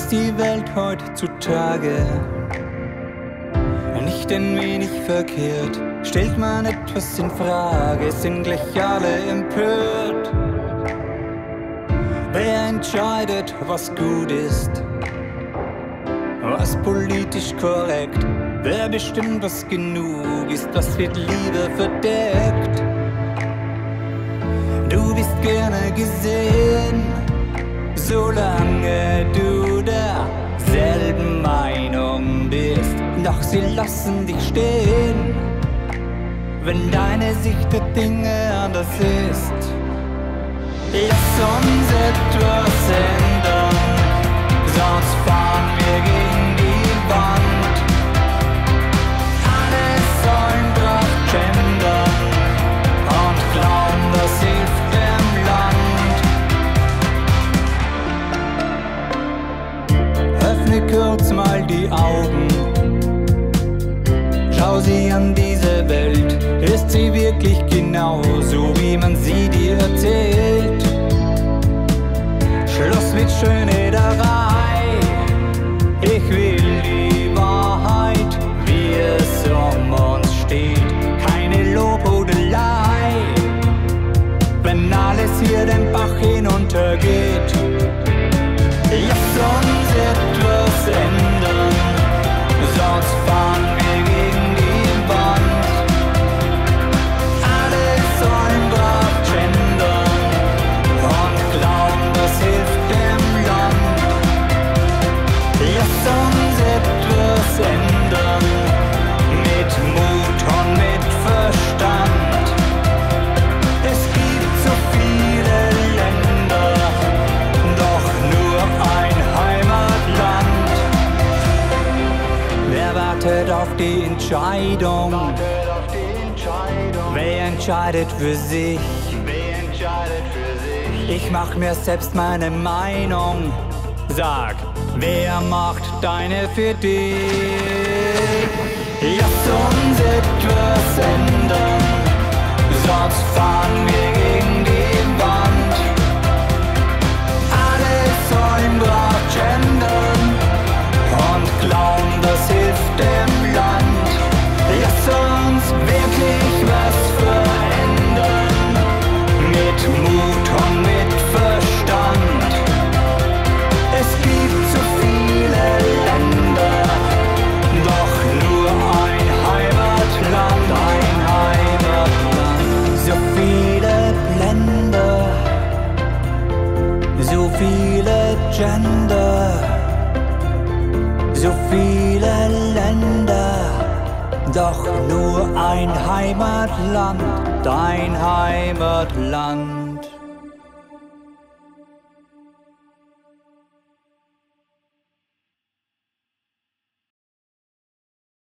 ist die Welt heutzutage nicht ein wenig verkehrt? Stellt man etwas in Frage, sind gleich alle empört. Wer entscheidet, was gut ist, was politisch korrekt? Wer bestimmt, was genug ist, das wird lieber verdeckt. Du bist gerne gesehen, solange du derselben Meinung bist. Doch sie lassen dich stehen, wenn deine Sicht der Dinge anders ist. Lass uns etwas ändern, sonst fahren wir gegen die Wand. Alle sollen brav gendern und glauben, das hilft dem Land. Öffne kurz mal die Augen, schau sie an, diese Welt. Ist sie wirklich genauso, wie man sie dir erzählt? Schluss mit Schönrederei, ich will die Wahrheit, wie es um uns steht. Keine Lobhudelei, wenn alles hier den Bach hinuntergeht. Lass uns etwas ändern, sonst fahren wir gegen die Wand. Alle sollen brav gendern und glauben, das hilft dem Land. Lass uns etwas ändern, mit Mut und mit Verstand. Es gibt so viele Länder, doch nur ein Heimatland. Wer wartet auf die Entscheidung? Wer entscheidet für sich? Ich mach mir selbst meine Meinung. Sag, wer macht deine für dich? Lass uns etwas ändern, sonst fahren wir gegen die Wand. Alle sollen brav gendern und glauben, das hilft dem Land. Lass uns wirklich was verändern, mit Mut und mit Verstand. Es gibt so viele Länder, doch nur ein Heimatland, ein Heimatland. So viele Länder, so viele Gender, so viele Länder, doch nur ein Heimatland, dein Heimatland.